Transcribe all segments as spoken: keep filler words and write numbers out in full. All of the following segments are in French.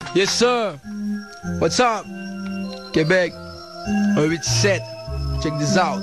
Yes sir. What's up? Québec. un huit sept. Check this out.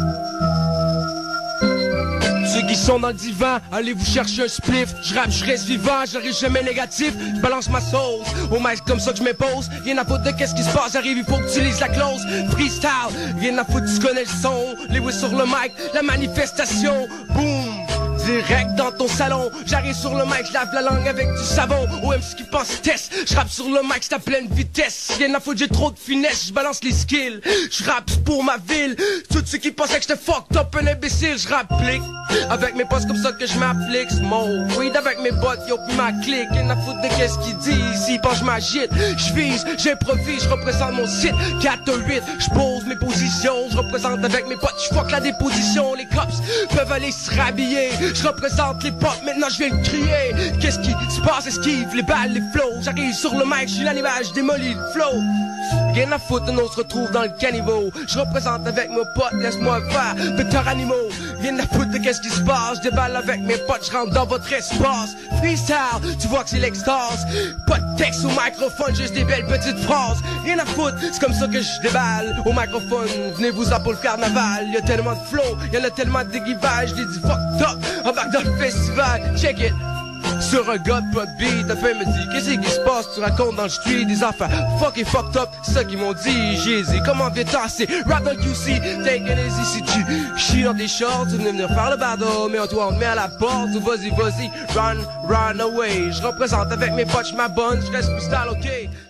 Ceux qui sont dans le divan, allez vous chercher un spliff. Je rappe, je reste vivant, j'arrive jamais négatif. Je balance ma sauce, au mic comme ça que je m'impose. Rien à foutre de qu'est-ce qui se passe, j'arrive, il faut que tu lises la clause. Freestyle, rien à foutre, tu connais le son. Les oui sur le mic, la manifestation. Boom! Direct dans ton salon, j'arrive sur le mic, je lave la langue avec du savon. O M C qui pense test, je rappe sur le mic, c'est à pleine vitesse. Rien à foutre, j'ai trop de finesse, je balance les skills. Je rappe pour ma ville, tous ceux qui pensaient que j'étais fucked up, un imbécile, je rapplique. Avec mes potes comme ça que je m'applique, smoke weed avec mes bottes, yo pis ma clique. Rien à foutre de qu'est-ce qu'ils disent, s'ils pensent je m'agite. Je vise, j'improvise, je représente mon site. quatre huit, je pose mes positions, je représente avec mes potes, je fuck la déposition. Les cops peuvent aller se rhabiller. Je représente les potes, maintenant je viens de crier. Qu'est-ce qui se passe, esquive les balles, les flows. J'arrive sur le mic, je suis l'animal, je démolis le flow. Rien à foutre, on se retrouve dans le caniveau. Je représente avec mes potes, laisse-moi faire, docteur animaux. Rien à foutre de qu'est-ce qui se passe. Je déballe avec mes potes, je rentre dans votre espace. Freestyle, tu vois que c'est l'extase. Pas de texte au microphone, juste des belles petites phrases. Rien à foutre, c'est comme ça que je déballe au microphone. Venez-vous-en pour le carnaval. Y'a tellement de flow, y'en a tellement de déguivages. J'ai dit fucked up, embarque dans le festival. Check it. Sur un gars de pas de beat, après me dit qu'est-ce qui se passe, tu racontes dans le street des affaires fuck et fucked up, c'est ça qu'ils m'ont dit. J'ai dit comment viens tasser, rap dans le Q C, take it easy. Si tu chies dans tes shorts, tu venais venir faire le battle, mais toi on te met à la porte, ou vas-y vas-y, run, run away. Je représente avec mes potes, j'm'abonne, j'reste freestyle, ok.